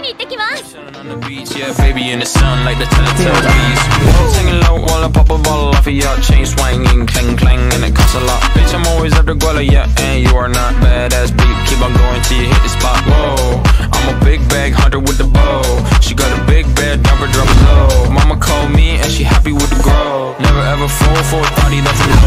に行ってきます。 On the beach, yeah, baby in the sun like the Teletubbies. Singing low while I pop a bottle off of your chain swinging, clang clang, and it costs a lot. Bitch, I'm always after Guala, yeah, and you are not badass beat. Keep on going till you hit the spot. Whoa, I'm a big bag hunter with the bow. She got a big bed, drop it low. Mama called me and she happy with the grow. Never ever fall for a thotty that's a